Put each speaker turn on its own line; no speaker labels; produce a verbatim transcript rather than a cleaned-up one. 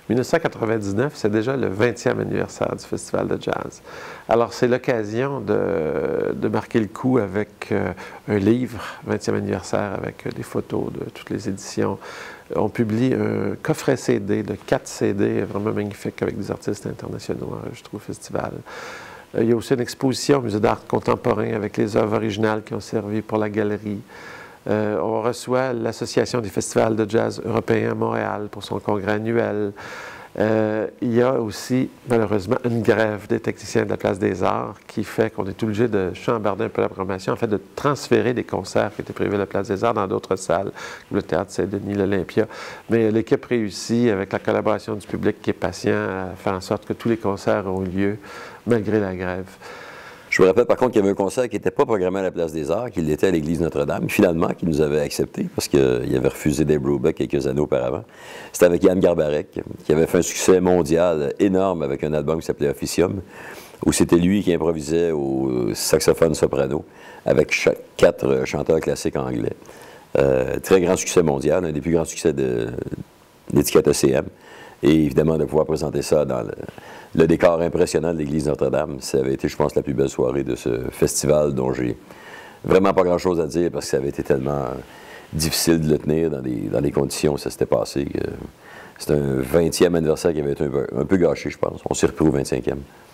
mille neuf cent quatre-vingt-dix-neuf, c'est déjà le vingtième anniversaire du Festival de jazz. Alors, c'est l'occasion de, de marquer le coup avec euh, un livre, vingtième anniversaire, avec euh, des photos de toutes les éditions. On publie un coffret C D de quatre C D vraiment magnifiques avec des artistes internationaux enregistrés au festival. Euh, il y a aussi une exposition au Musée d'art contemporain avec les œuvres originales qui ont servi pour la galerie. Euh, on reçoit l'Association des festivals de jazz européens à Montréal pour son congrès annuel. Euh, il y a aussi, malheureusement, une grève des techniciens de la Place des Arts qui fait qu'on est obligé de chambarder un peu la programmation, en fait, de transférer des concerts qui étaient prévus à la Place des Arts dans d'autres salles, comme le Théâtre Saint-Denis, l'Olympia. Mais l'équipe réussit, avec la collaboration du public qui est patient, à faire en sorte que tous les concerts ont lieu, malgré la grève.
Je me rappelle par contre qu'il y avait un concert qui n'était pas programmé à la Place des Arts, qu'il était à l'Église Notre-Dame, finalement, qui nous avait accepté, parce qu'il avait refusé Dave Brubeck quelques années auparavant. C'était avec Yann Garbarek, qui avait fait un succès mondial énorme avec un album qui s'appelait Officium, où c'était lui qui improvisait au saxophone soprano, avec chaque, quatre chanteurs classiques anglais. Euh, très grand succès mondial, un des plus grands succès de, de l'étiquette E C M. Et évidemment, de pouvoir présenter ça dans le, le décor impressionnant de l'église Notre-Dame, ça avait été, je pense, la plus belle soirée de ce festival dont j'ai vraiment pas grand-chose à dire parce que ça avait été tellement difficile de le tenir dans les, dans les conditions où ça s'était passé. C'est un vingtième anniversaire qui avait été un peu, un peu gâché, je pense. On s'est repris au vingt-cinquième.